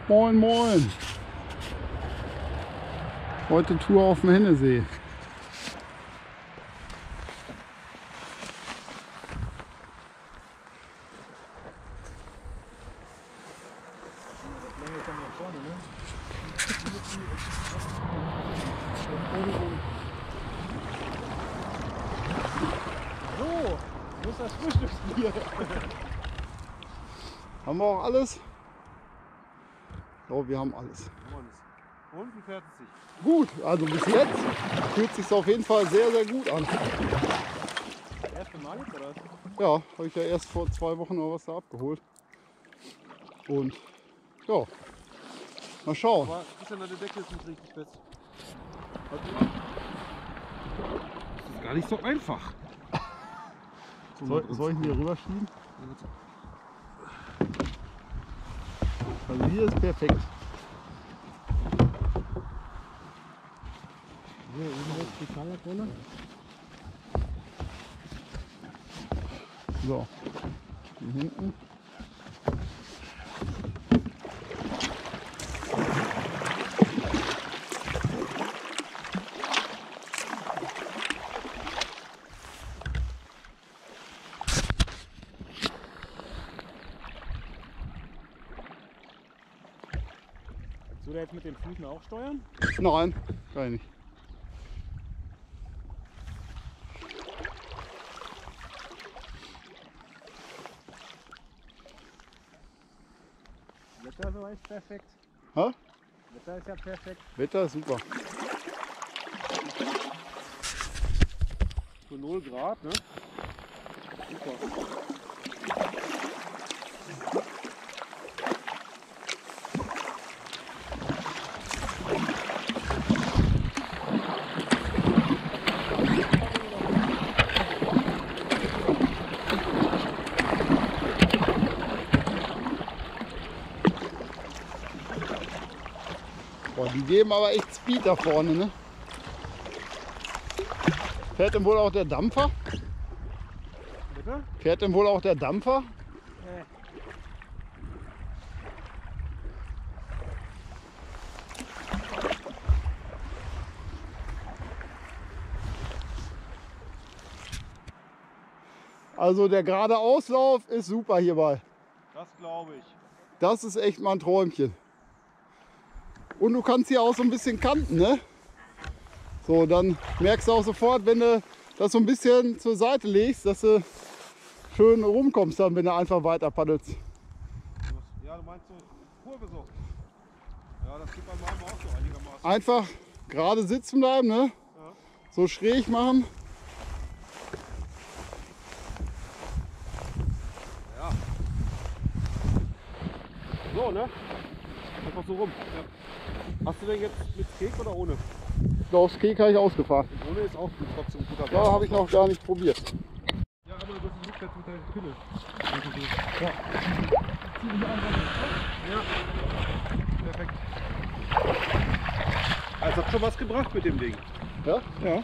Moin, moin. Heute Tour auf dem Hennesee. So, wo ist das Frühstücksbier? Haben wir auch alles? So, wir haben alles. Und wie fährt es sich? Gut, also bis jetzt fühlt es sich auf jeden Fall sehr, sehr gut an. Das erste Mal jetzt oder was? Ja, habe ich ja erst vor 2 Wochen oder was da abgeholt. Und ja, mal schauen. Aber ist ja der Deckel ist nicht richtig fest. Das ist gar nicht so einfach. Soll ich ihn hier rüberschieben? Also hier ist perfekt. Hier oben jetzt die Fahrradrolle. So, hier hinten. Kannst du da jetzt mit den Füßen auch steuern? Nein, kann ich nicht. Wetter so ist perfekt. Ha? Wetter ist ja perfekt. Wetter ist super. So 0 Grad, ne? Super. Boah, die geben aber echt Speed da vorne, ne? Fährt denn wohl auch der Dampfer? Bitte? Fährt denn wohl auch der Dampfer? Also der gerade Auslauf ist super hierbei. Das glaube ich. Das ist echt mal ein Träumchen. Und du kannst hier auch so ein bisschen kanten, ne? So, dann merkst du auch sofort, wenn du das so ein bisschen zur Seite legst, dass du schön rumkommst dann, wenn du einfach weiter paddelst. Ja, du meinst so Kurve so. Ja, das geht bei meinem auch so einigermaßen. Einfach gerade sitzen bleiben, ne? Ja. So schräg machen. Ja. So, ne? Einfach so rum. Ja. Hast du denn jetzt mit Kek oder ohne? Aufs Kek habe ich ausgefahren. Ohne ist auch trotzdem ein guter Da habe ich noch gar nicht probiert. Ja, aber das ist rückwärts mit der Pille. Ja. Ja. Perfekt. Also hat schon was gebracht mit dem Ding. Ja? Ja.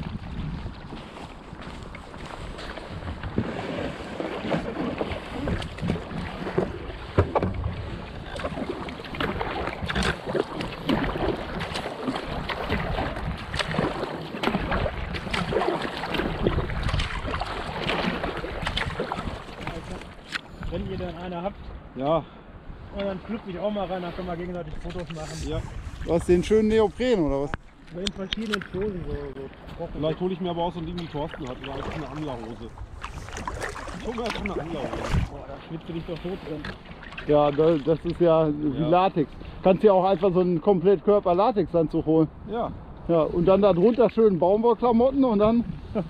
Wenn ihr dann eine habt, Ja. und dann schlüpfe ich auch mal rein, dann können wir gegenseitig Fotos machen. Ja. Was, den schönen Neopren oder was? Mit den verschiedenen Posen so trocken. Vielleicht hole ich mir aber auch so ein Ding wie Thorsten hat oder einfach eine Anglerhose. Ich hole mir einfach eine Anglerhose. Boah, da schwitzt du dich doch tot drin. Ja, das ist ja wie Ja. Latex. Kannst ja auch einfach so einen komplett Körper-Latex-Anzug holen. Ja. Ja, und dann darunter schön Baumwollklamotten und dann. Dann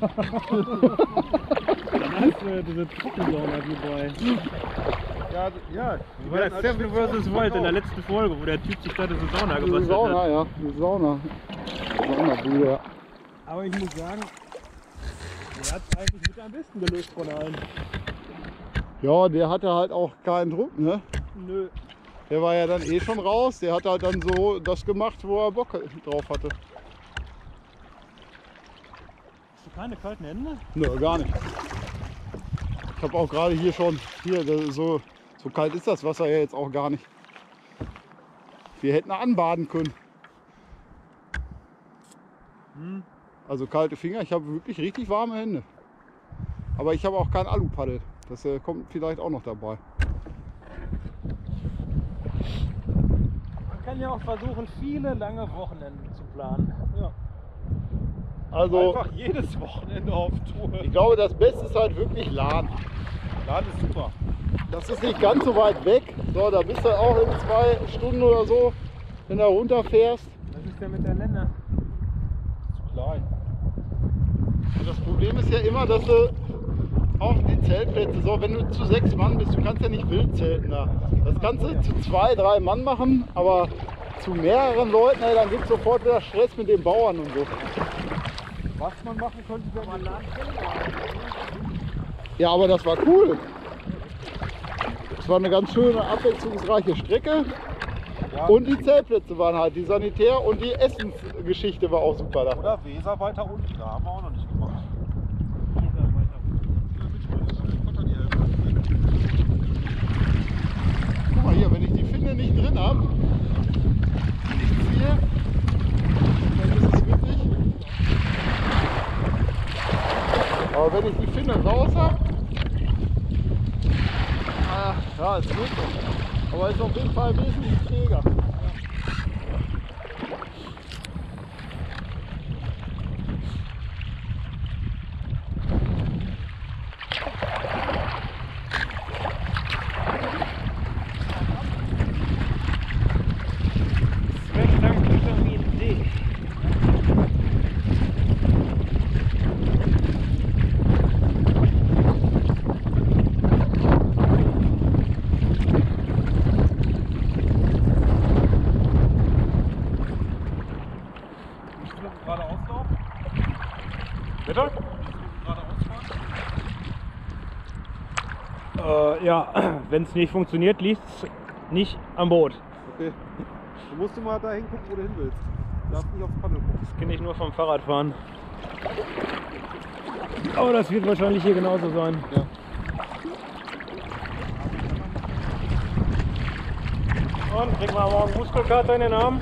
hast du diese Trockensauna wie bei Ja, ja. bei der Seven vs. Wild in der letzten Folge, wo der Typ sich da diese Sauna Diese gebastelt Sauna, hat. ja. Die Sauna. Saunabude, ja. Aber ich muss sagen, der hat es eigentlich mit am besten gelöst von allen. Ja, der hatte halt auch keinen Druck, ne? Nö. Der war ja dann eh schon raus. Der hat halt dann so das gemacht, wo er Bock drauf hatte. Hast du keine kalten Hände? Nö, gar nicht. Ich habe auch gerade hier schon, hier, so kalt ist das Wasser ja jetzt auch gar nicht. Wir hätten anbaden können. Also kalte Finger, ich habe wirklich richtig warme Hände. Aber ich habe auch kein Alupaddel. Das kommt vielleicht auch noch dabei. Man kann ja auch versuchen, viele lange Wochenenden zu planen. Ja. Also Einfach jedes Wochenende auf Tour. ich glaube, das Beste ist halt wirklich Lahn. Laden ist super. Das ist nicht ganz so weit weg. So, da bist du auch in 2 Stunden oder so, wenn du runterfährst. Was ist denn mit der Länder? Zu klein. Und das Problem ist ja immer, dass du auch die Zeltplätze, so wenn du zu 6 Mann bist, du kannst ja nicht wild zelten da. Das kannst du zu 2, 3 Mann machen, aber zu mehreren Leuten, ey, dann gibt es sofort wieder Stress mit den Bauern und so. Was man machen könnte, wenn man Land Ja, aber das war cool. Es war eine ganz schöne, abwechslungsreiche Strecke. ja, Und die Zeltplätze waren halt, die Sanitär- und die Essensgeschichte war auch super da. oder Weser weiter unten, da haben wir auch noch nicht gemacht. Guck mal hier, wenn ich die Finne nicht drin habe, ich ziehe, dann ist es witzig. Aber wenn ich die Finne raus habe, ja, es geht noch. Aber es ist auf jeden Fall wesentlich träger. Vitamin D. Geradeaus laufen? Bitte? Geradeaus fahren? Ja, wenn es nicht funktioniert, liegt es nicht am Boot. Okay. Du musst immer da hingucken, wo du hin willst. Du darfst nicht aufs Paddel gucken. Das kenne ich nur vom Fahrradfahren. Aber das wird wahrscheinlich hier genauso sein. Ja. Und kriegen wir morgen Muskelkater in den Arm?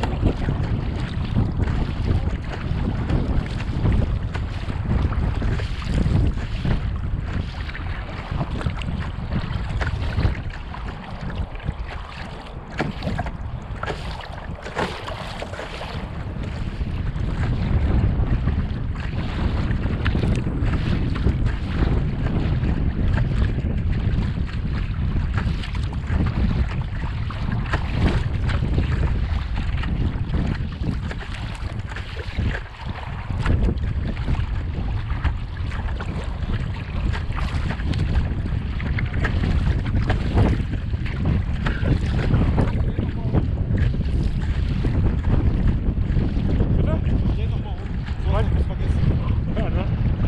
Dreh noch mal um. So, ich hab's vergessen. Ja, ne?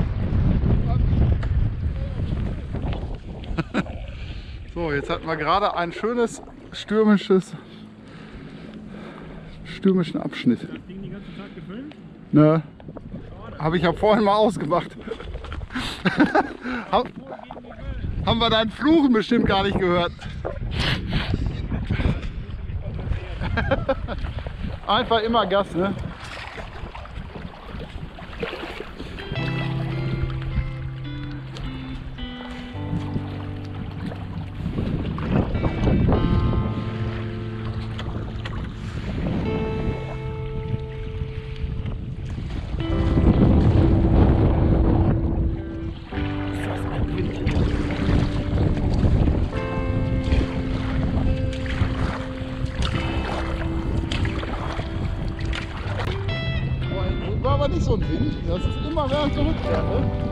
So, jetzt hatten wir gerade ein schönes stürmischen Abschnitt. Das Ding den ganzen Tag gefilmt? Ne? Habe ich ja vorhin mal ausgemacht. Haben wir dein Fluchen bestimmt gar nicht gehört. Einfach immer Gas, ne? War aber nicht so ein Wind. Das ist immer, wenn man zurückfährt. Ne?